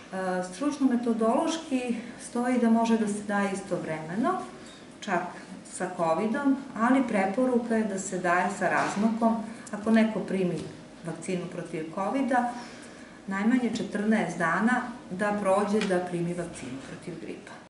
Stručno metodološki stoji da može da se daje istovremeno, čak sa COVID-om, ali preporuka je da se daje sa razmakom. Ako neko primi vakcinu protiv COVID-a, najmanje 14 dana da prođe da primi vakcinu protiv gripa.